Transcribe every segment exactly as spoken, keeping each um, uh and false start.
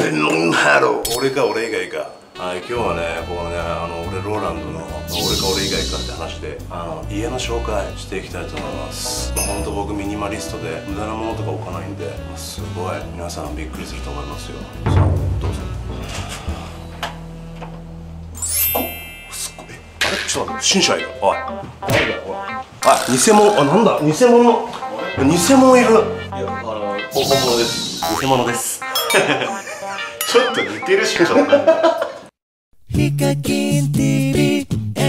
ハロー。俺か俺以外か。はい、今日はね、このね、あの俺ローランドの俺か俺以外かって話で、あの家の紹介していきたいと思います。まあ、本当僕ミニマリストで無駄なものとか置かないんで、まあ、すごい皆さんびっくりすると思いますよ。さあどうぞ。すっごっすっごい。あれちょっと待って、不審者いる。おい誰だよおい。あ、偽物。あ、なんだ偽物。偽物いる。いや、あの本物です。偽物です。ちょっと似てるしちょっと。ヒカキン ティーブイ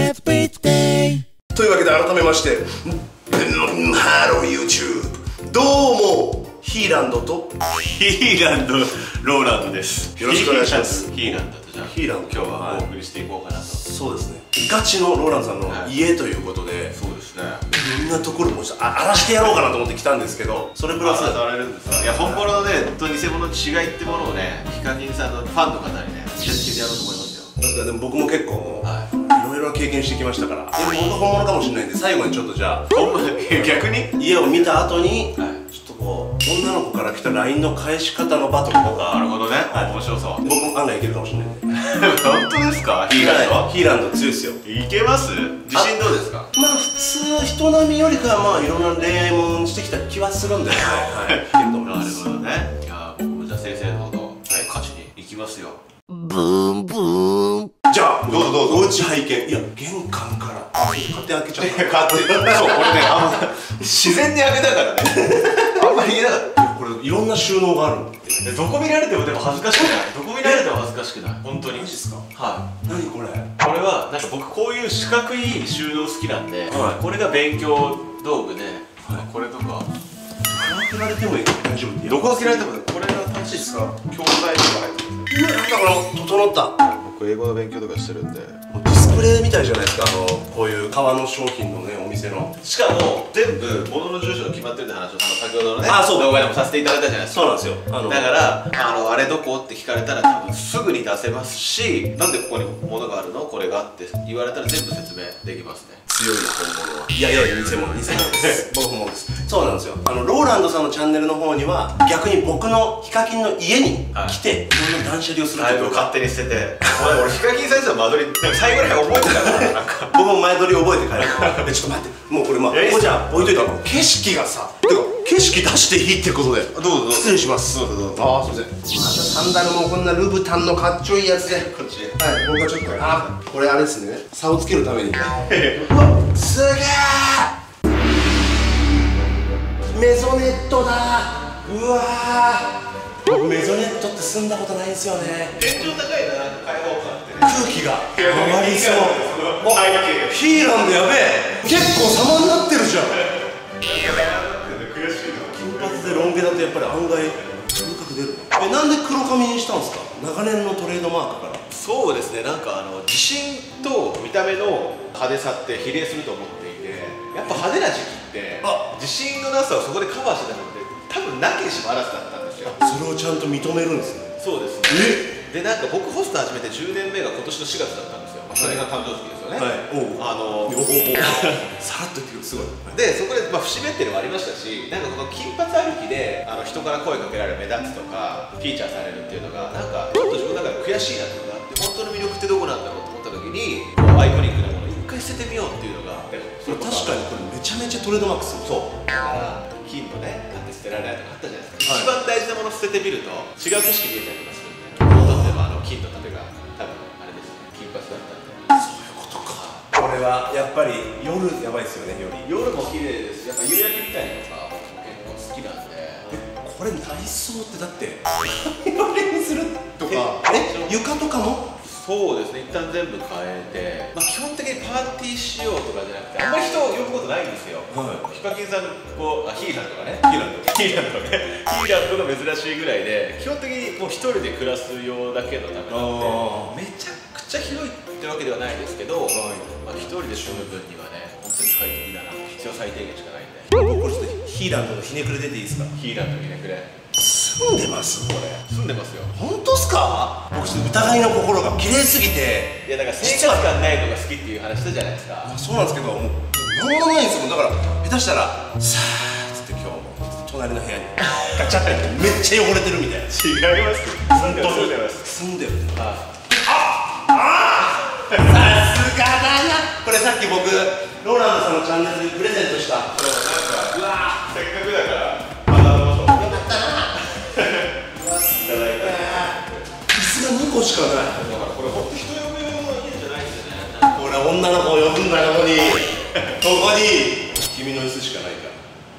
Everyday というわけで改めましてハロー YouTube どうもヒーランドとヒーランドローランドです。 よろしくお願いします。 ヒーランドとじゃあヒーランド今日はお送りしていこうかなと。 そうですね、ガチのローランドさんの家ということで、 そうですね、 いろんなところもちょっと荒らしてやろうかなと思って来たんですけど、それプラス荒られるんですか。いや、本物のねと偽物の違いってものをね、ヒカキンさんのファンの方にね教えてやろうと思いますよ。 なんかでも僕も結構、はい、いろいろ経験してきましたから、でも本当本物かもしれないんで、最後にちょっとじゃあ本物逆に家を見た後に、はい、ちょっとこう女の子から来た ライン の返し方のバトルとか。 なるほどね、はい、面白そう。 僕も案外いけるかもしれないんで。 本当ですか。ヒーランド、 ヒーランド強いですよ。 いけます。自信どうですか。 まあ普通人並みよりかはまあいろんな恋愛もしてきた気はするんで、はいはい、いけると思います。 なるほどね。いや僕もじゃあ正々堂々勝ちに行きますよ。 ブーンブーン。じゃあどうぞどうぞ。お家拝見。いや玄関から勝手に開けちゃった。 勝手に。そう俺ね、あんま自然に開けたからね。あんまり言えなかった。 これいろんな収納がある。 どこ見られてもでも恥ずかしくない。どこ見られても恥ずかしくない。本当に。 マジですか。 はい。 何これ。 これはなんか僕こういう四角い収納好きなんで、これが勉強道具で、これとか。 開けられても大丈夫。 どこ開けられても。これが楽しいですか。教材とか入ってる。 なんだこの整った。 僕英語の勉強とかしてるんで。 ディスプレイみたいじゃないですか、あのこういう革の商品のね、お店の。 しかも全部物の住所が決まってるって話を先ほどのね、あ、そう動画でもさせていただいたじゃないですか。 そうなんですよ。あのだからあのあれどこって聞かれたら多分すぐに出せますし、なんでここに物があるのこれがって言われたら全部説明できますね。 強い本物は。いやいや偽物偽物です。僕本物です。そうなんですよ。あのローランドさんのチャンネルの方には逆に僕のヒカキンの家に来ていろいろ断捨離をするというか。 勝手に捨てて。俺ヒカキン先生の間取り最後らへん覚えてたから。なんか僕も前撮り覚えて帰る。えちょっと待って、もうこれまあここじゃ置いといたら景色がさ、てか景色出していいってことで。どうぞどうぞ。失礼します。どうぞどうぞ。ああすいません。またサンダルもこんなルブタンのかっちょいいやつで。こっち。はい、僕はちょっとあこれあれですね。差をつけるために。うわすげえ。メゾネットだ。うわ僕メゾネットって住んだことないんですよね。 天井高いな、開放感ってね。 空気が回りそう。ヒーランドやべえ。結構様になってるじゃん。金髪でロン毛だとやっぱり案外風格出る。え、なんで黒髪にしたんですか。長年のトレードマークから。 そうですね、なんかあの自信と見た目の派手さって比例すると思っていて、やっぱ派手な時期って自信のなさをそこでカバーしてたので多分なきにしもあらずだったんですよ。 それをちゃんと認めるんですね。 そうですね。でなんか僕ホスト始めてじゅうねんめが今年のしがつだったんですよ。それが誕生月ですよね。はい。あのさらっと言ってくる。すごい。 でそこでまあ節目っていうのもありましたし、なんかこの金髪歩きであの人から声かけられる目立つとかフィーチャーされるっていうのがなんかちょっと自分の中で悔しいなっていうのがあって、本当の魅力ってどこなんだろうと思った時にアイコニックなものを一回捨ててみようっていうのが。 確かにこれめちゃめちゃトレードマークする。 そうだから金のねなんて捨てられないとかあったじゃないですか。一番大事なもの捨ててみると違う景色見えたりとかするんで、僕にとってもあの金と盾が多分あれですね、金髪だったんで。 そういうことか。これはやっぱり夜やばいですよね。より夜も綺麗ですし、やっぱ夕焼けみたいなのが結構好きなんで。 これ内装ってだって夜にするとか、え床とかもそうですね、一旦全部変えて、まあ、基本的にパーティー仕様とかじゃなくてあんまり人を呼ぶことないんですよ。ヒカキンさんこうあヒーランとかね、ヒーランとかヒーランとかねヒーランとか珍しいぐらいで、基本的にもう一人で暮らす用だけのためなのでめちゃくちゃ広いってわけではないですけど、まあ一人で住む分にはね本当に快適だな。必要最低限しかないんで。 僕これちょっとヒーランドのひねくれ出ていいですか。 ヒーランドひねくれ住んでますこれ。 住んでますよ。 本当っすか。僕ちょっと疑いの心が綺麗すぎて。 いやだから生活感ないのが好きっていう話したじゃないですか。 あそうなんですけど、もう何もないんですよ。だから下手したらさあっつって今日も隣の部屋にガチャってめっちゃ汚れてるみたいな。 違います。住んでますよ。 住んでる。 あさすがだな。これさっき僕ローランドさんのチャンネルでプレゼントした。 そうなんかうわせっかくだからまだどうぞ。よかったな。いただいた。 椅子がにこしかない。 だからこれ本当人呼ぶ用の家じゃないんですよね。 ほら女の子を呼ぶんだよ、ここにここに君の椅子しかないから。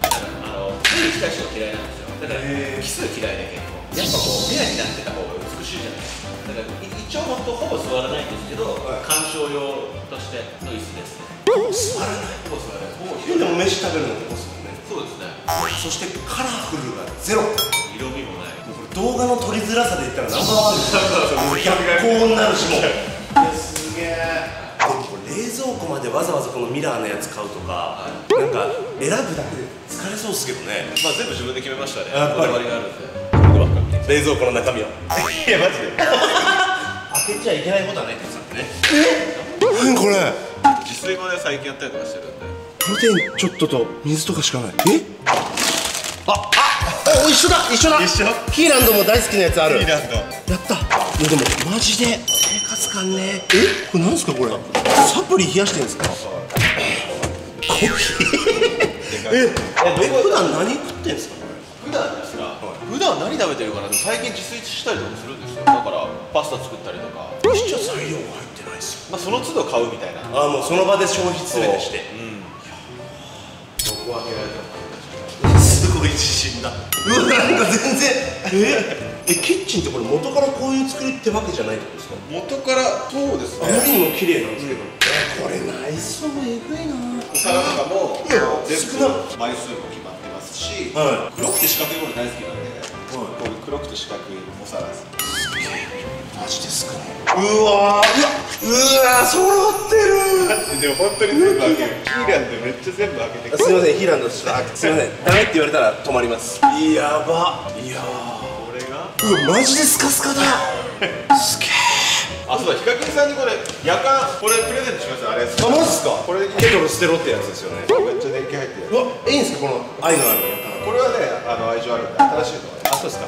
あのつい近い人が嫌いなんですよ。だから奇数嫌いで結構やっぱこうペアになってた方が美しいじゃないですか。だから一応本当ほぼ座らないんですけど、鑑賞用としての椅子ですね。 座らない。 ほぼ座らない。ほぼでも飯食べるのここですもんね。 そうですね。 そしてカラフルがゼロ。 色味もない。 もうこれ動画の撮りづらさで言ったらナンバーワンですよ。逆光になるしもう。いやすげえ。でもこれ冷蔵庫までわざわざこのミラーのやつ買うとか、なんか選ぶだけで疲れそうですけどね。 まあ全部自分で決めましたね。 やっぱりこだわりがあるんで。 冷蔵庫の中身は。 いやマジで。 開けちゃいけないことはないって言ってたんでね。え？何これ？ 自炊もね最近やったりとかしてるんで。 プロテインちょっとと水とかしかない。え？ああ、お一緒だ一緒だ。 一緒？ キーランドも大好きなやつある。 いいなんだ。 やった。いやでもマジで生活感ね。え？これなんですかこれ？サプリ冷やしてるんですか？コーヒー。え？え普段何食ってんですかこれ？ 普段ですか。普段何食べてるかな。最近自炊したりとかするんですよ。だからパスタ作ったりとか。 一応材料が入ってないですよ。 まあその都度買うみたいな。 ああもうその場で消費すべてして。 うん。どこ開けられても。 すごい自信だ。うわなんか全然ええキッチンってこれ元からこういう作りってわけじゃないってことですか？ 元からそうですあまりにも綺麗なんですけど、これ内装えぐいな。 お皿とかもいや全少な部枚数も決まってますし、 は黒くて四角いもの大好きなんで、こういう黒くて四角いお皿です。 マジですかね。うわーうわうわ揃ってる。 でも本当に全部開ける。キーランドめっちゃ全部開けて。 すみませんヒーランドすみませんダメって言われたら止まります。やば。いやーこれがうわマジでスカスカだ。すげえ。 あそうだヒカキンさんにこれ夜間これプレゼントしますよ。あれあマジっすか。 これケトル捨てろってやつですよね。 めっちゃ電気入ってる。 うわいいんですかこの愛のあるこれはねあの愛情あるんで新しいの。 あそうですか。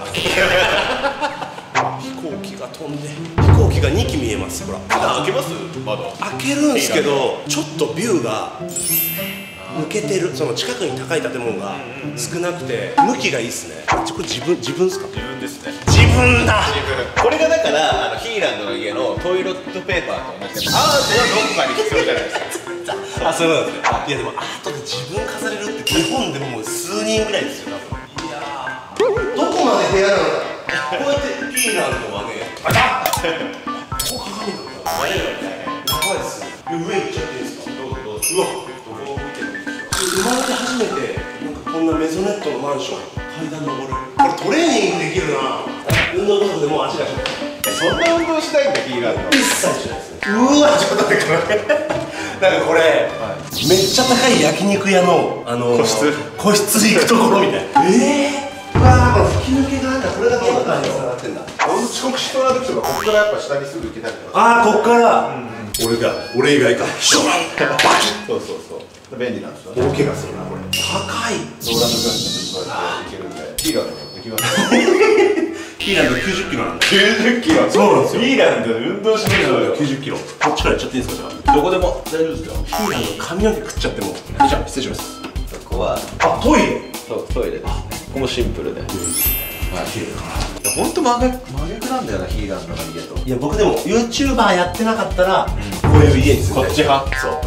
飛行機が飛んで飛行機がにき見えます。ほら普段開けます窓。 開けるんですけどちょっとビューが抜けてる。その近くに高い建物が少なくて向きがいいですね。これ自分自分ですか？ 自分ですね。 自分だ。 これがだからあのヒーランドの家のトイレットペーパーと同じでアートはどこかに必要じゃないですか。 あそうなんですね。いやでもアートで自分飾れるって日本でももう数人ぐらいですよ多分。いやーどこまで部屋なのか。こうやってピーランドはねあらここ鏡なんだ。 割れるみたいな。 やばいっすね。上行っちゃっていいですか？ どうぞどうぞ。 うわどこを見てもいいですよ。 生まれて初めてなんかこんなメゾネットのマンション階段登る。これトレーニングできるな。運動不足でもう足がちょっとそんな運動しないんだヒーランド。 一切しないですね。うわちょっと待ってこれなんかこれ、はい、めっちゃ高い焼肉屋のあのー、 個室個室行くところみたいな。ええー、うわーこの吹き抜けがなんかこれが玄関につながってんだ。 俺遅刻しそうな時とかここからやっぱ下にすぐ行けたりとか。 ああこっから、うんうん、俺が俺以外かシュランバキッ。 そうそうそう便利なんですよ。 大怪我するなこれ。高い。 ローランドクラスでそうやっていけるんでヒーランドできます。 ヒーランドきゅうじゅっキロなんだ。 きゅうじゅっキロ。 そうなんですよ。 ヒーランドで運動しましょうよ。 きゅうじゅっキロ。こっちから行っちゃっていいですかじゃあ。 どこでも大丈夫ですよ。 ヒーランド髪の毛食っちゃっても。じゃあ失礼します。 ここはあトイレ。 そうトイレですね。ここもシンプルで。はい。 綺麗だな。 本当真逆真逆なんだよなヒーランドの家と。 いや僕でも YouTuber やってなかったら、うん、こういう家に住んで。 こっち派。そう。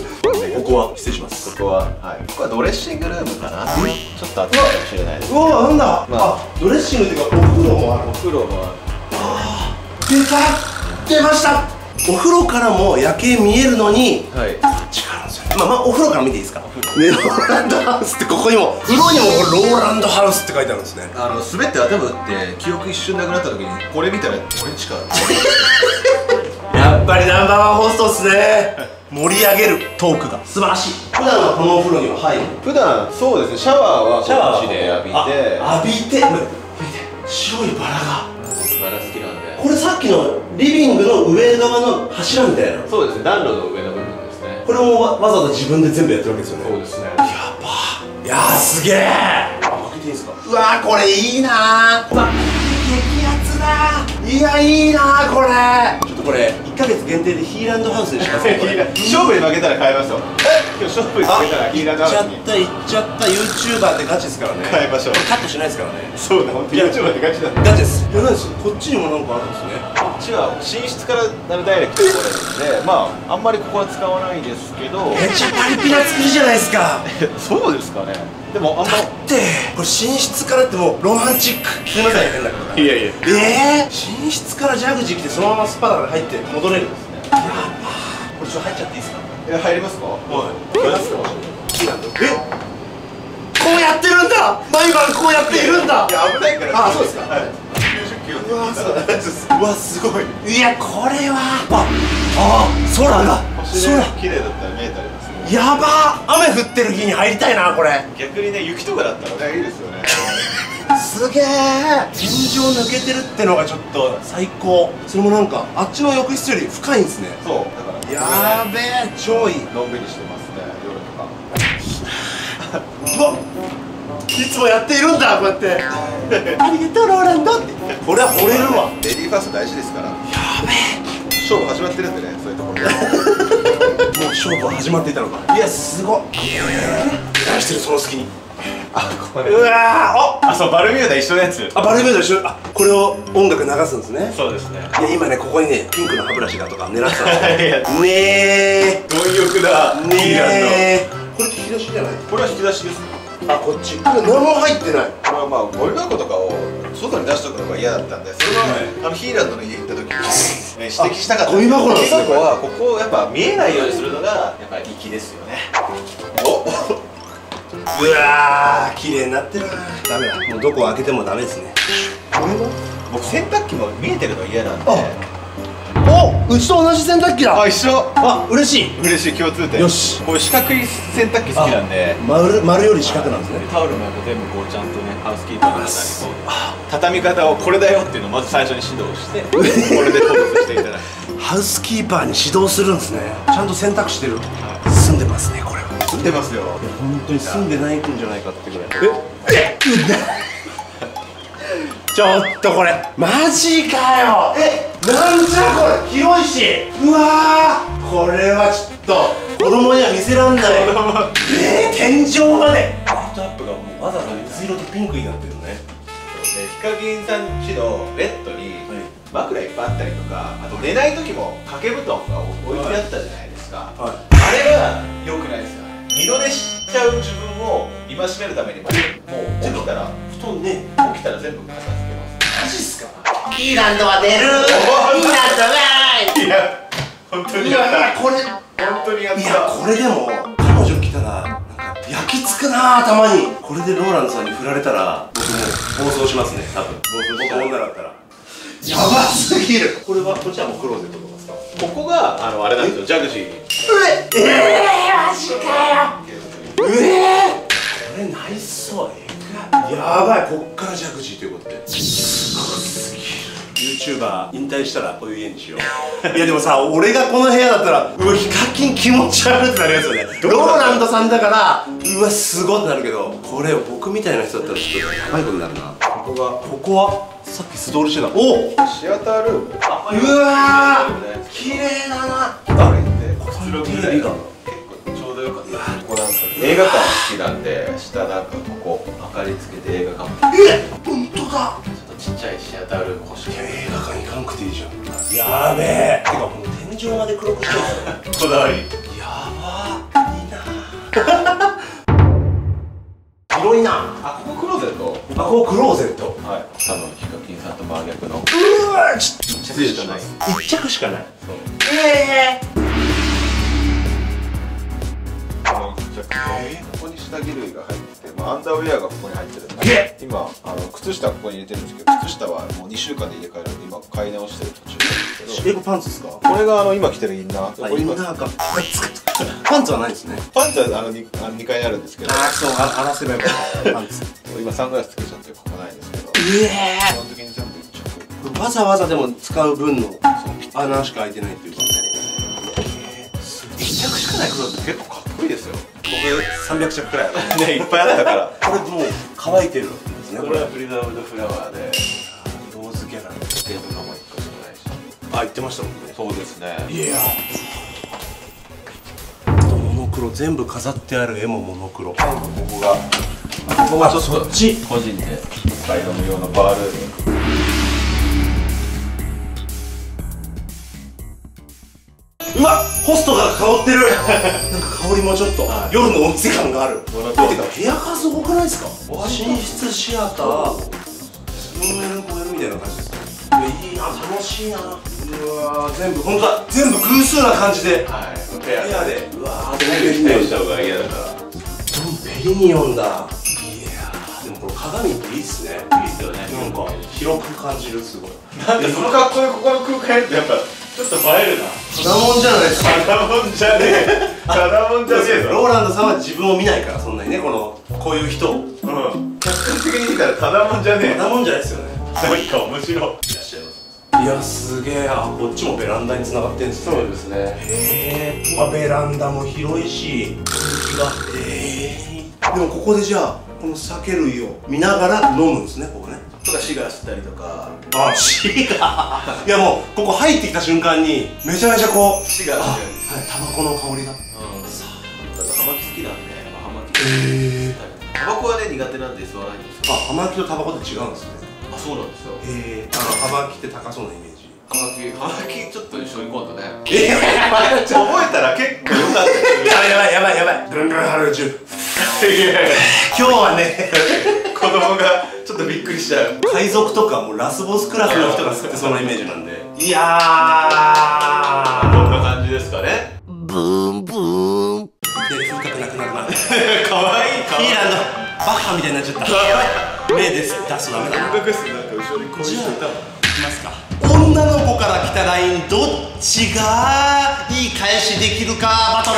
ここは失礼します。 ここははいここはドレッシングルームかな。ちょっと暑いかもしれないです。 うわなんだ、 まあドレッシングっていうかお風呂もある。 お風呂もある。 あ出た出ました。お風呂からも夜景見えるのに、 はい、 こっちからなんですよ。まあまあお風呂から見ていいですか。ねローランドハウスってここにも風呂にもこれローランドハウスって書いてあるんですね。 あの滑って頭打って記憶一瞬なくなった時にこれ見たら俺んちか。 やっぱりナンバーワンホストっすね。盛り上げるトークが素晴らしい。普段はこのお風呂には入る。 普段そうですねシャワーはこっちで浴びて浴びて白いバラがバラ好きなんで。 これさっきのリビングの上側の柱みたいな。 そうですね暖炉の上の部分ですね。 これも わ, わざわざ自分で全部やってるわけですよね。 そうですね。 やばいやーすげえ。開けていいですか。うわーこれいいなー。うわ激アツだー。 いやいいなーこれ。ちょっとこれいっかげつ限定でヒーランドハウスにしますね。 勝負に負けたら買えますよ。今日勝負に負けたらヒーランドハウスにいっちゃったいっちゃった。 YouTuber ってガチですからね。 買いましょう。 カットしないですからね。 そうだ、本当に YouTuber ってガチだ。 ガチです。いや、なんですこっちにもなんかあるんですね。 こっちは寝室からダイレクトに来れるんで、まああんまりここは使わないですけど。 めっちゃパリピな作りじゃないですか。 そうですかね。でもあんまだってこれ寝室からってもうロマンチック。すいません変なこと。 いやいや、 ええー、寝室からジャグジー来てそのままスパナが入って戻れるんですね。やばー。これちょっと入っちゃっていいですか。 え、入りますか。 はい入りますか。えこうやってるんだ。毎晩こうやっているんだ。 いや危ないから。 あ、そうですか。はい。うわー、うわすごい。いやこれはああ空が空綺麗だったら見えたりますね。 やばー。雨降ってる日に入りたいなこれ。 逆にね、雪とかだったらねいいですよね。 すげえ。天井抜けてるってのがちょっと最高。それもなんかあっちの浴室より深いんですね。 そうだから。 やべえ超いい。 のんびりしてますね、夜とか。 うわいつもやっているんだこうやって。ありがとうローランドって。これは惚れるわ。 レディーファースト大事ですから。 やべえ。 勝負始まってるんでね、そういうところで。 もう勝負は始まっていたのか。いやすごっ。何してるその隙に。 あ、これ。 うわー、 あ、そう、バルミューダ一緒のやつ。 あ、バルミューダ一緒。あ、これを音楽流すんですね。 そうですね。 いや今ねここにねピンクの歯ブラシがとか狙ってたんいやですよ。ねえ貪欲だ。 ねえ。これ引き出しじゃない。 これは引き出しです。 あ、こっち。これ何も入ってない。 これはまあゴミ箱とかを外に出しとくのが嫌だったんで、それはあのヒーランドの家行った時にえ指摘したかった。 ゴミ箱なんですねゴミ箱はここをやっぱ見えないようにするのがやっぱり粋ですよね。おうわー綺麗になってるな。ダメだ。もうどこを開けてもダメですね。これは僕洗濯機も見えてるの嫌なんで。 お、うちと同じ洗濯機だ。 あ、一緒。 あ、嬉しい。 嬉しい共通点。 よし。 こういう四角い洗濯機好きなんで。 丸丸より四角なんですね。 タオルもやっぱ全部こうちゃんとねハウスキーパーの方にこう畳み方をこれだよっていうのをまず最初に指導してこれでフォローしていただいて。 ハウスキーパーに指導するんですね。ちゃんと洗濯してる。住んでますねこれは。 住んでますよ。 本当に住んでないんじゃないかってぐらい。えちょっとこれマジかよ。え、なんじゃこれ。広いし。うわーこれはちょっと子供には見せらんない。えー、天井までライトアップがもうわざわざ水色とピンクになってるね。 ヒカキンさん家のベッドに枕いっぱいあったりとか、あと寝ない時も掛け布団が置いてあったじゃないですか。 はい、 あれは良くないですよね。二度寝しちゃう自分を戒めるためにもう起きたら布団ね。 起きたら全部片付けます。 マジっすか。ヒーランドは寝る。ヒーランドわーい。 いや本当にやった。 これ本当にやった。 いやこれでも彼女来たらなんか焼き付くなー頭に。これでローランドさんに振られたら僕も暴走しますね多分。僕女だったらやばすぎる。これはこっちはもうクローゼットとかですか。 ここがあのあれなんですよ、ジャグジーに。 ええー、マジかよ。ええー、これナイスそう。えぐやばい。こっからジャグジーということで。すごすぎる。YouTuber 引退したらこういう家にしよう。いやでもさ、俺がこの部屋だったらうわヒカキン気持ち悪いってなりますよね。ローランドさんだからうわすごいってなるけど、これ僕みたいな人だったらちょっとやばいことになるな。 ここがここはさっき素通りしてた。おおシアタールーム。 うわー綺麗だな。 あれってくつろぎぐらいがが結構ちょうどよかった。ここなんか映画館好きなんで、下なんかここ明かりつけて映画館。 えっ本当だ。 ちょっとちっちゃいシアタールーム欲しい。 映画館行かなくていいじゃん。やべえ。てかこの天井まで黒くしてるんですよ。 こだわり。 やばーいいなー。広いな。 あ、ここクローゼット。 あ、ここクローゼット。 はい。多分ヒカキンさんと真逆の。 うわちょっと失礼します。 一着しかない。 そう。 ええここに下着類が入ってて、まあ、アンダーウェアがここに入ってるんえで、今あの靴下ここに入れてるんですけど、靴下はもうにしゅうかんで入れ替えられて今買い直してる途中なんですけど、 え、これパンツですか。 これがあの今着てるインナー。 あ、 これ今インナーか。パンツはないですね。 パンツはあの に, あのにかいにあるんですけど、 あ、そう、あ、荒らせばよかった。パンツ。 今サングラスつけちゃってここないんですけど、 ええ基本的に全部一着。 わざわざでも使う分の穴しか開いてないっていうか。 一着しかないクローゼット結構かっこいいですよ。 僕さんびゃく着くらいある。 ね、いっぱいあったから。 これもう乾いてるんですね。 これはプリザーブドフラワーでローズギャラリー。 テーブルの方に入ってましたもんね。 そうですね。 いやー、モノクロ全部飾ってある絵もモノクロ。 ここがここがちょっとそっち個人で使い込む用のバールーム。 うわっ、ホストが香ってるなんか香りもちょっと、はい、夜のお店感がある。てか部屋数多くないですか？寝室シアター よんエルごエル みたいな感じですね。いいな、楽しいな。うわー、全部本当だ、全部偶数な感じで、はい、ペアで、うわー、ドンペリニオンした方が嫌だから、ドンペリニオンだ。いやー、でもこの鏡っていいっすね。いいっすよね。なんか広く感じる。すごい。 なんかその格好でここの空間ってやっぱちょっと映えるな。 ただもんじゃないですか。 ただもんじゃねえ。ただもんじゃねえぞ。 ローランドさんは自分を見ないから、そんなにね、このこういう人を、うん、 客観的に見たらただもんじゃねえ。 ただもんじゃないですよね。 なんか面白い。いらっしゃいます。 いや、すげえ。あ、こっちもベランダに繋がってんですね。 そうですね。 へえ。まあベランダも広いし、空気が。へえ。でもここでじゃあこの酒類を見ながら飲むんですね、ここね。 とかシガー吸ったりとか。 あ、シガー。いやもうここ入ってきた瞬間にめちゃめちゃこうシガー。はい、 タバコの香りが。うん。 さあ、だって葉巻好きなんで、葉巻。 へえ。 タバコはね苦手なんで吸わないんですよ。 あ、葉巻とタバコって違うんですね。 あ、そうなんですよ。 へえ。あの葉巻って高そうなイメージ。 葉巻、葉巻ちょっと一緒に今度ね。 ええ、 覚えたら結構良かった。 やばいやばいやばいやばい。ブンブンハルジュ。今日はね、 子供がちょっとびっくりしちゃう。 海賊とかもうラスボスクラスの人が吸ってそうなイメージなんで。いやー、 こんな感じですかね。 ブーンブーン。で、風格なくなるな。 かわいいかわいい。 ヒーランド、バッハみたいになっちゃった。やばい。目です出すとダメだな。 なんか後ろにこういう人いたの。 いきますか。女の子から来たライン、どっちがいい返しできるかバトル。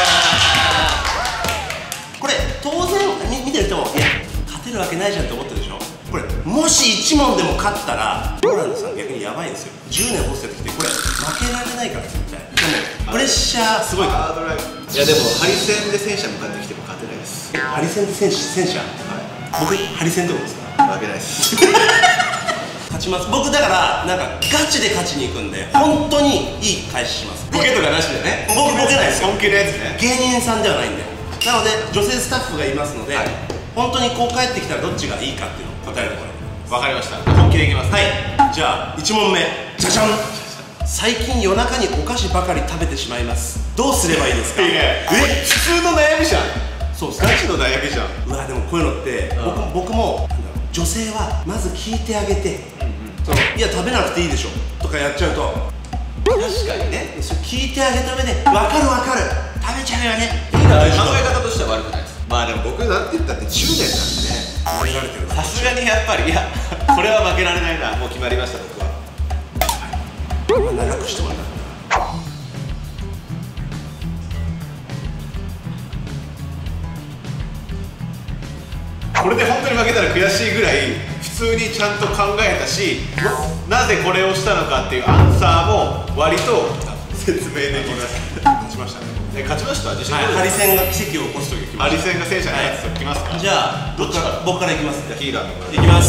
これ当然見てる人も、いや勝てるわけないじゃんって思ってるでしょ。これもしいち問でも勝ったらローランドさん逆にやばいんですよ。じゅうねんホストやってきてこれ負けられないから絶対。でもプレッシャーすごいから。 いやでもハリセンで戦車向かってきても勝てないです。 ハリセンで戦士戦車。はい。僕ハリセンってことですか。 負けないです。 勝ちます。僕だからなんかガチで勝ちに行くんで本当にいい返しします。 ボケとかなしでね。 僕ボケないですよ。 本気のやつね。 芸人さんではないんで。なので女性スタッフがいますので、 はい、 本当にこう帰ってきたらどっちがいいかっていうのを答えるところ。 わかりました。本気でいきます。 はい。じゃあいち問目、じゃじゃん。最近夜中にお菓子ばかり食べてしまいます。どうすればいいですか。 いやえ普通の悩みじゃん。 そうっす。 ガチの悩みじゃん。 うわでもこういうのって僕も僕も女性はまず聞いてあげて、そのいや食べなくていいでしょとかやっちゃうと、 確かにね。 それ聞いてあげた上で分かる分かる食べちゃうよね。 考え方としては悪くないです。まあでも僕なんて言ったってじゅうねんなんでね。 負けられてるな。 さすがにやっぱりいやこれは負けられないな。もう決まりました僕は。 長くしてもらった。 これで本当に負けたら悔しいぐらい普通にちゃんと考えたし、なぜこれをしたのかっていうアンサーも割と説明できます。 勝ちましたね。 え勝ちました。自信。 はい、ハリセンが奇跡を起こす時来ました。 ハリセンが戦車に勝つ時来ますか。 じゃあどっちから僕からいきます。 じゃあヒーラーのいきます。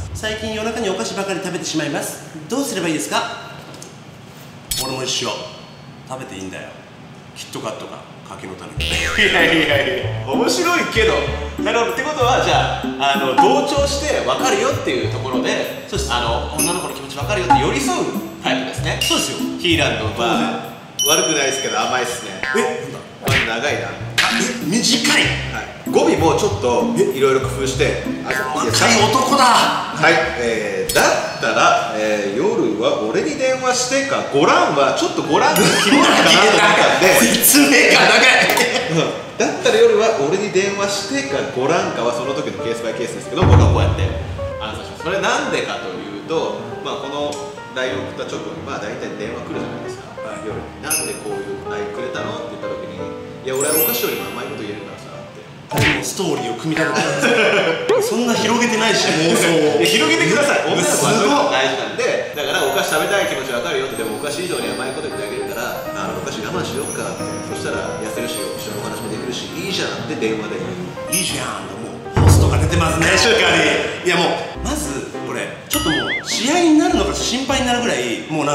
最近夜中にお菓子ばかり食べてしまいます。どうすればいいですか。俺も一緒。食べていいんだよ。キットカットが柿の種。 いやいやいや面白いけど。なるほど。ってことはじゃああの同調して分かるよっていうところで、そうです。あの女の子の気持ち分かるよって寄り添うタイプですね。 そうですよ。 ヒーランドは悪くないですけど甘いっすね。 え、 まず長いな。 え、短い。 はい。語尾もちょっといろいろ工夫して。 若い男だ。 はい。えー、だったら、えー、夜は俺に電話してか、ご覧はちょっとご覧がキモいかなと思ったんで。 説明が長い。 だったら夜は俺に電話してかご覧かはその時のケースバイケースですけど、僕はこうやってアンサーします。それなんでかというと、まあこの ライン を送った直後にまあ大体電話来るじゃないですか。夜になんでこういう ライン くれたのって言った時に、いや俺はお菓子よりも甘いこと言えるからさって。 もうストーリーを組み立てたんですよ。そんな広げてないし妄想を。 いや広げてください。女の子はそういうのが大事なんで、だからお菓子食べたい気持ちわかるよって。でもお菓子以上に甘いこと言ってあげるから、あのお菓子我慢しようかって。そしたら痩せるし一緒にお話もできるしいいじゃんって電話でいいじゃん。もうホストが出てますねしっかり。いやもうまずこれちょっともう試合になるのか心配になるぐらいもうなんか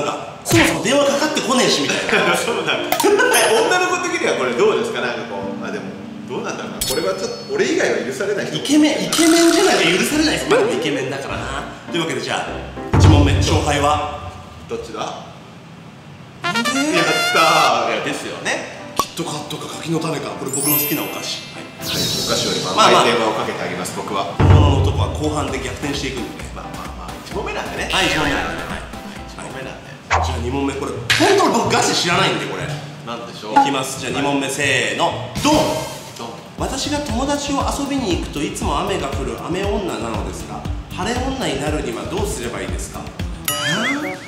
そもそも電話かかってこねえしみたいなそうなんだ。女の子的にはこれどうですか？なんかこう、まあでもどうなんだろうな、これはちょっと俺以外は許されない人。 イケメンイケメンじゃなきゃ許されないです。まあでもイケメンだからな。というわけでじゃあいち問目勝敗はどっちだ？ややったー。いやですよね。 キットカットか柿の種か、これ僕の好きなお菓子。はい、 お菓子よりもまあまあ甘い電話をかけてあげます、僕は。 本物の男は後半で逆転していくんでね。 まあまあまあいち問目なんでね。 はい、いち問目なんでね。はい、 いち問目なんで。 じゃあに問目、これ本当に僕ガチ知らないんで、これなんでしょう。 いきます。じゃあに問目、せーの、ドン。 ドン。 私が友達を遊びに行くといつも雨が降る雨女なのですが、晴れ女になるにはどうすればいいですか？ 何これ？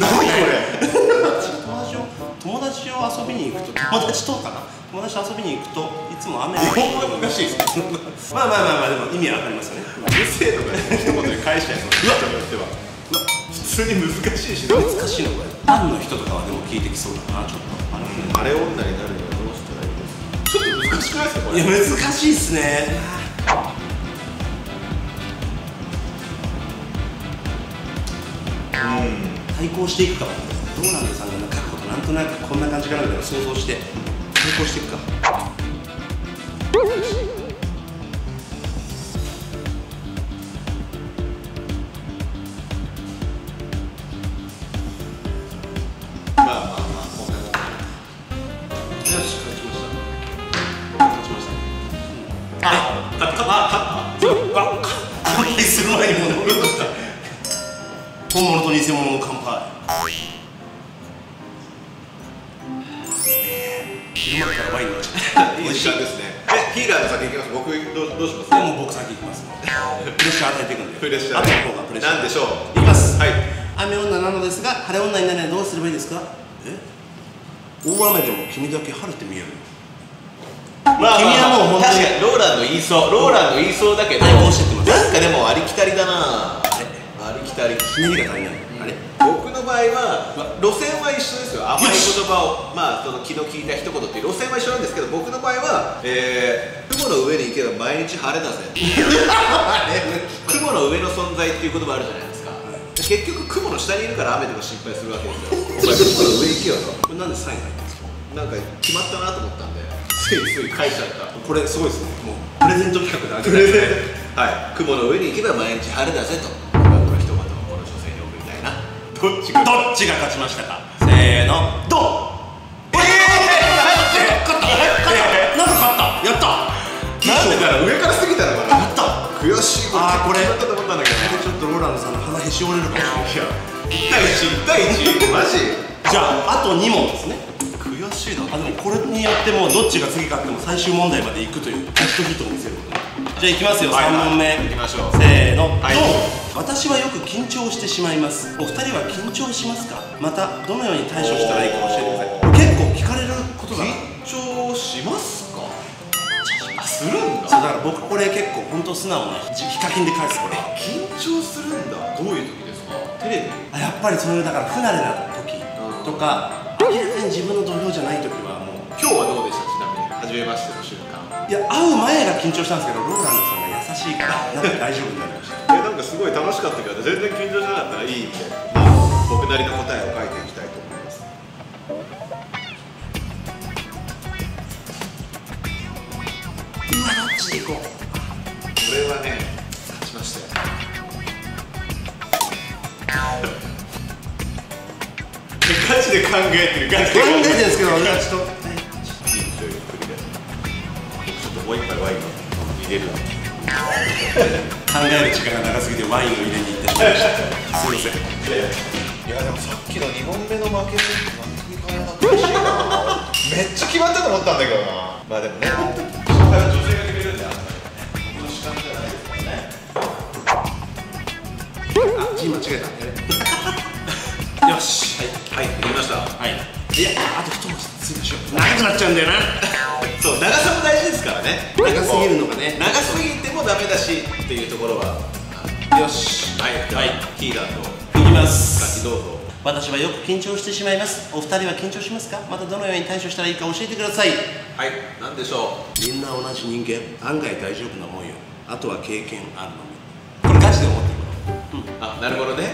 友達を遊びに行くと、友達とかな、友達と遊びに行くといつも雨が降る。 日本語難しいですね。 まあまあまあまあ、でも意味はわかりますよね。 うるせえとか一言で返しちゃいそう。人によっては普通に難しいし、 難しいのこれ。ファンの人とかはでも聞いてきそうだな、ちょっと。 あれ女になるにはどうしたらいいですか？ちょっと難しくないですかこれ？ いや難しいっすね。 うん。 対抗していくかも。ローランドさんが書くことなんとなくこんな感じかなみたいな想像して対抗していくか。 まあまあまあ、こんなもん。 よし、勝ちました。勝ちました。あ、勝った、あ、勝った。そう、あ、乾杯する前にもう飲みました。本物と偽物の乾杯。昼間からワインになっちゃった。 いい時間ですね。え、ヒーラーの先行きます。僕どうどうします？ でも僕先行きます。プレッシャー与えていくんで。 プレッシャー。 あとの方がプレッシャー。 なんでしょう。 いきます。 はい。 雨女なのですが、晴れ女になるにはどうすればいいですか？え？大雨でも君だけ晴れて見える。 まあ、 君はもう本当に確かにローランド言いそう、ローランド言いそうだけど、 対抗してってます。 なんかでもありきたりだな。ありきたり。 ひねりが足りない。あれ？ 僕の場合は、まあ、路線は一緒ですよ。甘い言葉を、まあ、その気の利いた一言っていう路線は一緒なんですけど、僕の場合は、えー、雲の上に行けば毎日晴れだぜ。雲の上の存在っていう言葉あるじゃないですか。結局雲の下にいるから雨とか心配するわけですよ。お前雲の上行けよと。 これなんでサイン入ってるんですか？ なんか決まったなと思ったんで、ついつい書いちゃった。 これすごいですね。もうプレゼント企画であげプレゼント。はい。雲の上に行けば毎日晴れだぜと。この一言をこの女性に送りたいな。どっちがどっちが勝ちましたか？せーの、ドン。ええー、勝った。なんか勝った。やった。 なんでだろう、上から過ぎたのかな。 やった。 悔しい。 あーこれだったと思ったんだけどね。 ちょっとローランドさんの鼻へし折れるかもしれない。 いや、いち対いち、いちマジ。 じゃああとに問ですね。 悔しいな。 あ、でもこれによってもうどっちが次勝っても最終問題まで行くというベストヒットを見せることね。じゃあいきますよ。さん問目いきましょう。 せーの、 はい。 ドン。私はよく緊張してしまいます。お二人は緊張しますか？またどのように対処したらいいか教えてください。これ結構聞かれることだな。 緊張しますか？するんだ。 そうだから僕これ結構本当素直なヒカキンで返す。これは緊張するんだ。どういう時ですか？テレビ？ あ、やっぱりそういうだから不慣れな時とか、明らかに自分の土俵じゃない時はもう。 今日はどうでした？ちなみに初めましての瞬間。 いや、会う前が緊張したんですけど、ローランドさんが優しいからなんか大丈夫になりました。 え、なんかすごい楽しかったけど全然緊張しなかったらいい意味で、まあ、僕なりの答えを書いていきたいと思います。 うわ、どっちでいこう。 これはね、勝ちましたよ。ガチで考えてる。ガチで考えてるんですけど、俺はちょっといいですよ、ゆっくりで。ちょっともう一杯ワインを入れる。 考える時間が長すぎてワインを入れに行ってしまいました。すいません。 いやでもさっきのに問目の負けず全くいかなかったらしいな。めっちゃ決まったと思ったんだけどな。まあでもね、勝敗は女性が決めるんであったりね、僕の主観じゃないですからね。 あ、字間違えた。よし、 はい、はい、できました。 はい。いや、あと一文字追加しよう。長くなっちゃうんだよな。 そう、長さも大事ですからね。 長すぎるのがね。 長すぎてもダメだしっていうところは。 よし、 はい、はい、ヒーラーといきます先どうぞ。 私はよく緊張してしまいます。お二人は緊張しますか？またどのように対処したらいいか教えてください。 はい、なんでしょみんな同じ人間、案外大丈夫なもんよ。あとは経験あるのみ。これガチで思ってること。 う。あ、なるほどね。 大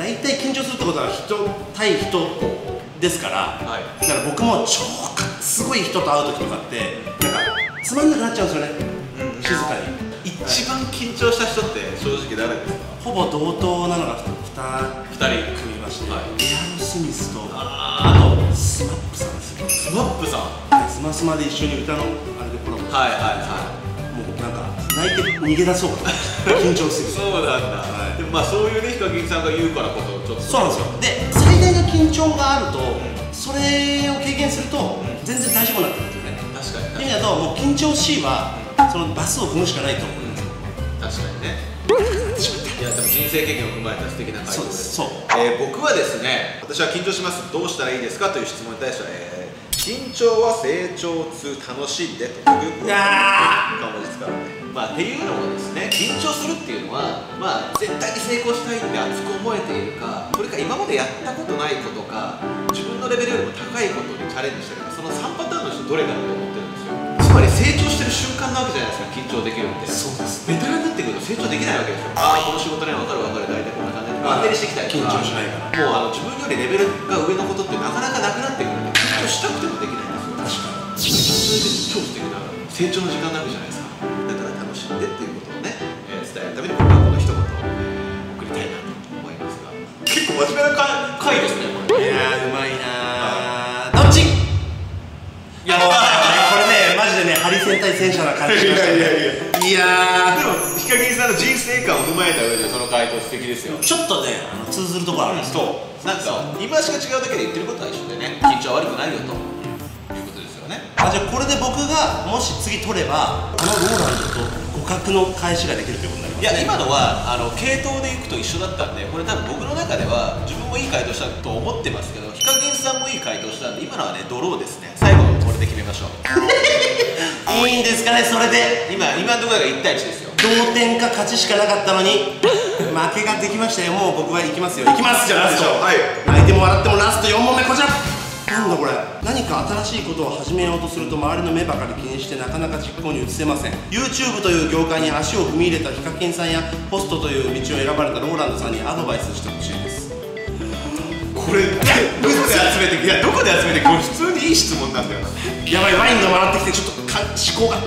大体緊張するってことは人対人ですから、はい、だから僕も超すごい人と会う時とかってなんかつまんなくなっちゃうんですよね、うん、静かに。 一番緊張した人って正直誰ですか？ ほぼ同等なのがふたり組みまして、はい、エアロスミスとあとスマップさんですよ。 スマップさん、 はい、スマスマで一緒に歌のあれでコラボして、はいはいはい、もうなんか泣いて逃げ出そうか緊張するそうなんだ、はい、でもまあそういうねヒカキンさんが言うからこそちょっとそうなんですよ。で最大の緊張があると、うん、それを経験すると、うん、全然大丈夫になってくるんですよね。確かに。っていう意味だともう緊張しいは、うん、そのバスを踏むしかないと思うんですよ。確かにね。いやでも人生経験を踏まえた素敵な回答です。そうそう、 えー、僕はですね、私は緊張します、どうしたらいいですかという質問に対しては、えー、緊張は成長痛楽しんでというかもですからね。まあっていうのもですね、緊張するっていうのはまあ絶対に成功したいって熱く思えているか、それか今までやったことないことか自分のレベルよりも高いことにチャレンジしてるか、そのさんパターンの人どれかだと思ってるんですよ。つまり成長してる瞬間なわけじゃないですか、緊張できるって。そうです。ベテランになってくると成長できないわけですよ。ああこの仕事ね、分かる分かる、大体こんな感じでマンネリしてきたりとか、緊張しないからもうあの自分よりレベルが上のことってなかなかなくなってくるんで、緊張したくてもできないんですよ。確かに。それで超素敵な成長の時間なわけじゃないですか。だから楽しんでっていうことをね、えー、伝えるために僕はこの一言を、えー、送りたいなと思いますが、結構真面目な回ですねこれ。いやーうまいなー。どっち？いやもうこれねマジでねハリセン対戦車な感じしましたね。いやいやいやいや、でもヒカキンさんの人生観を踏まえた上でその回答素敵ですよ。ちょっとねあの通ずるところあるんです。そうなんか今しか違うだけで言ってることは一緒でね、緊張は悪くないよということですよね。あ、じゃあこれで僕がもし次取ればあのローランドと互角の返しができるということになります。いや今のはあの系統でいくと一緒だったんで、これ多分僕の中では自分もいい回答したと思ってますけど、ヒカキンさんもいい回答したんで、今のはねドローですね。最後のこれで決めましょういいんですかねそれで。今今のところがいち対いちですよ。同点か勝ちしかなかったのに負けができましたよ。もう僕は行きますよ。行きますじゃないでしょう。はい、泣いても笑ってもラストよん問目こちら。なんだこれ、何か新しいことを始めようとすると周りの目ばかり気にしてなかなか実行に移せません。 YouTube という業界に足を踏み入れたヒカキンさんやホストという道を選ばれたローランドさんにアドバイスしてほしいです。これどこで集めて、いやどこで集めて、これ普通にいい質問なんだよな。やばい、ワインが回ってきてちょっとか思考が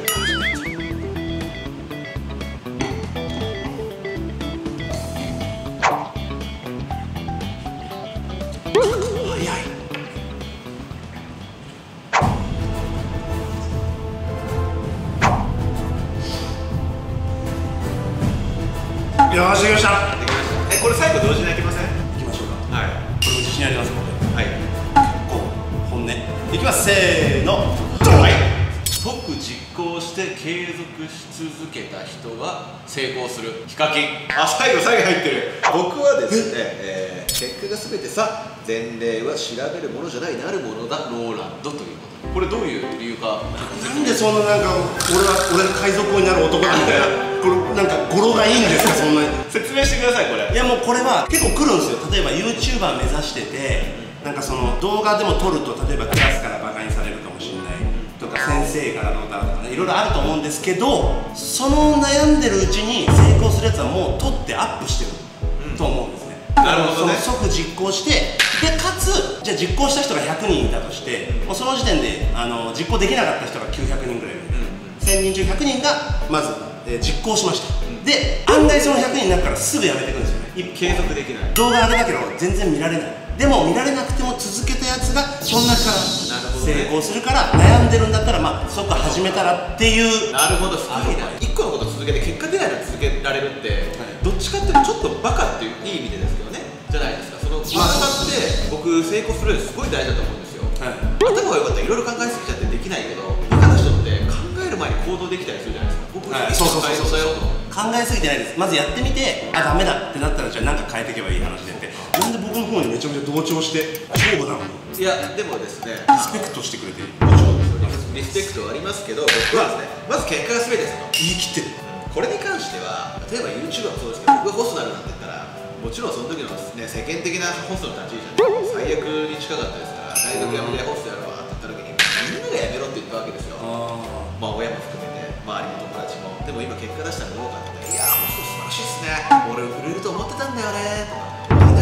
よし、できました。え、これ最後同時に開けません？行きましょうか。はい。これも自信ありますので。はい。こう本音。いきます。せーの。はい。即実行して継続し続けた人が成功する。ヒカキン。あ、最後最後入ってる。僕はですね、えー、結果がすべてさ、前例は調べるものじゃないなるものだ。ローランドということ。これどういう理由か。なんでそんななんか俺は俺が海賊王になる男だみたいな。これなんか語呂がいいんですか、そんなに説明してください。これいやもうこれは結構来るんですよ。例えば YouTuber 目指してて、なんかその動画でも撮ると例えばクラスからバカにされるかもしれないとか、先生からどうだとかね、いろいろあると思うんですけど、その悩んでるうちに成功するやつはもう撮ってアップしてる、うん、と思うんですね。なるほどね。その即実行して、でかつじゃあ実行した人がひゃくにんいたとして、もうその時点であの実行できなかった人がきゅうひゃくにんぐらいいる、うん、せんにん中ひゃくにんがまずえー、実行しました、うん、で案外そのひゃくにんになったらすぐやめていくんですよね。継続できない。動画上げたけど全然見られない。でも見られなくても続けたやつがその中から成功するから、悩んでるんだったらまあそこ始めたらっていう。なるほど、深いな。いっこのこと続けて結果出ないの続けられるって、はい、どっちかっていうとちょっとバカっていういい意味でですけどね、じゃないですか。そのバカさって僕成功するよりすごい大事だと思うんですよ、はい、頭が良かったらいろいろ考えすぎちゃってできないけど、バカな人って考える前に行動できたりするじゃないですか。僕はそうそうそうそう、考えすぎてないです。まずやってみて、あ、ダメだってなったらじゃあ何か変えていけばいい話でって、なんで僕の方にめちゃめちゃ同調して勝負なの。いやでもですね、リスペクトしてくれてる。もちろんですよ、リスペクトはありますけど、僕はですね、まず結果が全てですと言い切ってる。これに関しては例えば YouTuber もそうですけど、僕がホストになるなんて言ったらもちろんその時の、ね、世間的なホストの立ち位置は最悪に近かったですから、大学辞めてホストやろうって言った時にみんなが辞めろって言ったわけですよ。まあ親も含めて周りの友達も。でも今結果出したらどうかって言ったら、いやホスト素晴らしいっすね、俺売れると思ってたんだよねとか、なん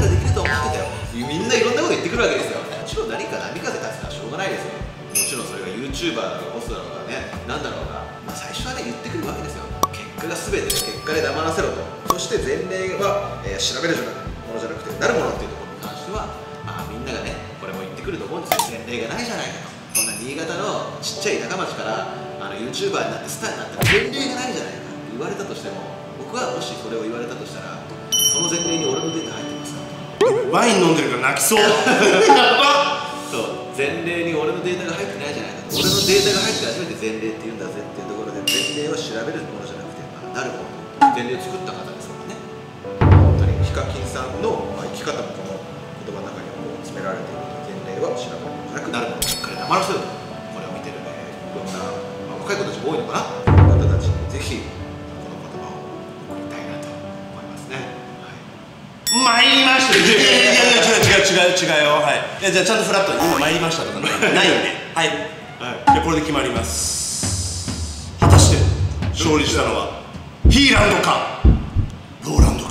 思ってたよ。みんないろんなこと言ってくるわけですよ。もちろん何か波風立つのはしょうがないですよ。もちろんそれが YouTuber だろうがホストだろうがね、なんだろうが、まあ、最初はね言ってくるわけですよ。結果が全てで、結果で黙らせろと。そして前例は、えー、調べるものじゃなくてなるものっていうところに関しては、まあ、みんながねこれも言ってくると思うんですよ。前例がないじゃないかと。こんな新潟のちっちゃい田舎町からあの YouTuber になってスターになったら前例がないじゃないかって言われたとしても、僕はもしそれを言われたとしたら、その前例に俺のデータ入ってますかと。 ワイン飲んでるから泣きそう。やばっ。 そう、前例に俺のデータが入ってないじゃないかと。俺のデータが入って初めて前例って言うんだぜっていうところで、前例は調べるものじゃなくて、まあ、なるものと前例を作った方ですからね。本当にヒカキンさんの、まあ、生き方もこの言葉の中にはこう詰められているので、前例は調べるものじゃなくなるもの、しっかり黙らせると。これを見てるね、いろんな、まあ、若い子たちも多いのかなっていう方たちにぜひこの言葉を送りたいなと思いますね。 参りました。いやいやいや違う違う違う違うよ。はい。いやじゃあちゃんとフラットに今参りましたとかないんで。はい。はい。じゃあこれで決まります。果たして勝利したのはヒーランドかローランドか。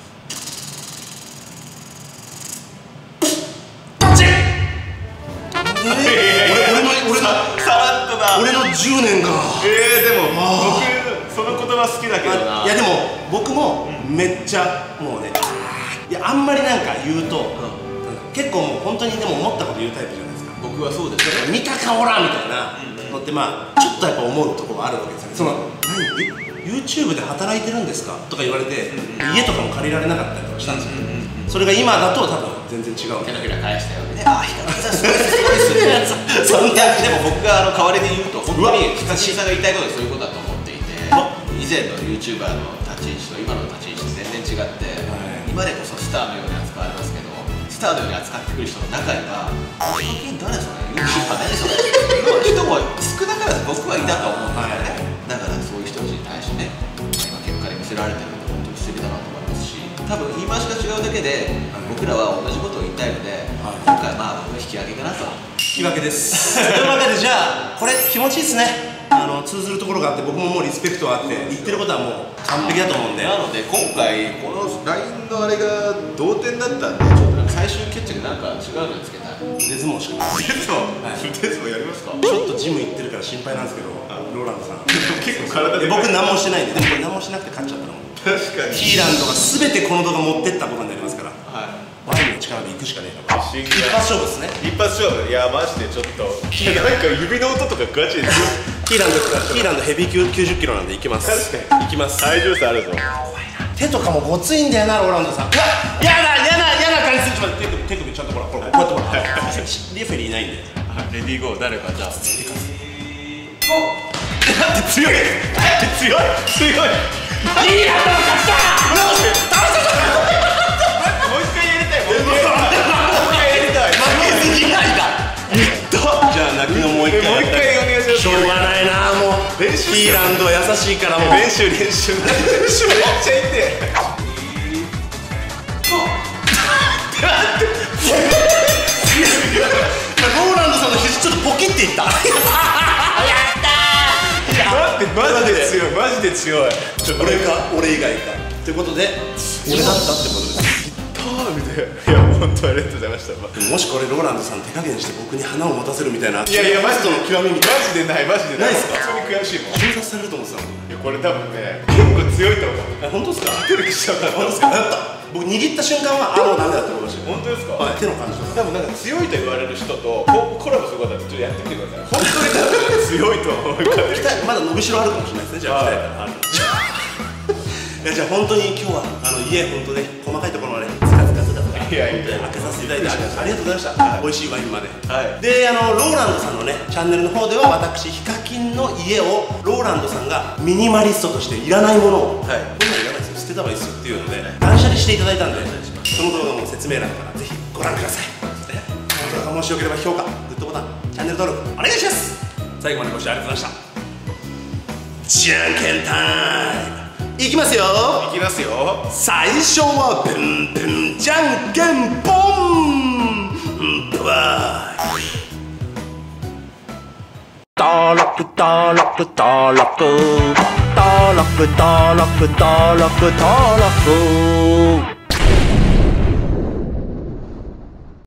どっち？俺俺の俺のさらっとだ。 俺のじゅうねんか。 えー、でも僕その言葉好きだけどな。 いやでも僕もめっちゃもうね、いやあんまりなんか言うと、うん、結構もう本当にでも思ったこと言うタイプじゃないですか。 僕はそうですね。 見たかおらみたいなのってまあちょっとやっぱ思うところがあるわけですよね。その何 YouTube で働いてるんですかとか言われて、家とかも借りられなかったりとかしたんですよ。それが今だと多分全然違う。 手のひら返したよね。あ、ヒカキンさんすごいですね。そんなでも僕があの代わりに言うと本当にヒカキンさんが言いたいことはそういうことだと思っていて、以前の YouTuber の立ち位置と今の立ち位置全然違って、今でこそスターのように扱われますけど、スターのように扱ってくる人の中にはヒカキン誰それ YouTuber 何それの人も少なからず僕はいたと思うんですよね。だからそういう人たちに対してね、今結果で見せられてるので本当に素敵だなと思いますし、多分言い回しが違うだけで僕らは同じことを言いたいので、今回まあ僕の引き分けかなと。 引き分けです。というわけでじゃあこれ気持ちいいですね。あの通ずるところがあって、僕ももうリスペクトがあって言ってることはもう完璧だと思うんで、 なので今回この ライン のあれが同点だったんで、ちょっとなんか最終決着なんか違うのにつけたい。 腕相撲しかない。 腕相撲、腕相撲やりますか。 ちょっとジム行ってるから心配なんですけど、ローランドさん結構体で僕何もしてないんで。でもこれ何もしなくて勝っちゃったの。 確かにヒーランドが全てこの動画持ってったことになりますから、 はい、 ワインの力で行くしかねえな。 一一発勝負ですね。 一発勝負。いやマジでちょっとなんか指の音とかガチでヒーランドヒーランドヘビーきゅうじゅっキロなんで行きます。 確かに行きます。 体重差あるぞ。 手とかもごついんだよなローランドさん。うわっやだやだやだ感じする。ちょっと待って手首手首ちゃんとほらほらこうやってほらレフェリーいないんで。 レディーゴー誰かじゃあ。ゴー。 だって強い。だって強い強い。ヒーランドの勝ちだ。 もう一回やりたい。もう一回やりたい。 負けず嫌いだ。言った。じゃあ泣きのもう一回もう一回お願いします。 しょうがないなもう。 練習ヒーランドは優しいからもう練習練習練習めっちゃいってローランドさんの肘ちょっとポキっていった。やった待ってマジで強いマジで強い。 俺か俺以外かということで俺だったってことです。 みたいな。いや本当ありがとうございました。 もしこれローランドさん手加減して僕に花を持たせるみたいな、 いやいやマジでの極みみたいな。 マジでないマジでない。 ないっすか。 普通に悔しいもん。 瞬殺されると思ってたの。 いやこれ多分ね結構強いと思う。 本当ですか。 勝てる気しちゃうから。 本当ですか。やった。僕握った瞬間はあもうダメだって思いました。 本当ですか。 はい。手の感じとか。 多分なんか強いと言われる人とココラボすることはちょっとやってみてください。本当に強いと思う。 まだ伸びしろあるかもしれないですね。じゃあ鍛えたらある。いやじゃあ本当に今日はあの家本当ね細かいところまでつかつかつだとかいやいや開けさせていただいてありがとうございました。美味しいワインまで。 はいであのローランドさんのねチャンネルの方では私ヒカキンの家をローランドさんがミニマリストとしていらないものを、はい、こんなんいらないですよ捨てた方がいいですよっていうので断捨離していただいたんで、その動画も説明欄からぜひご覧ください。これがもしよければ評価グッドボタンチャンネル登録お願いします。最後までご視聴ありがとうございました。じゃんけんタイムいきますよ。 いきますよ。 最初はブンブンじゃんけんポンバイ。登録登録登録登録登録登録登録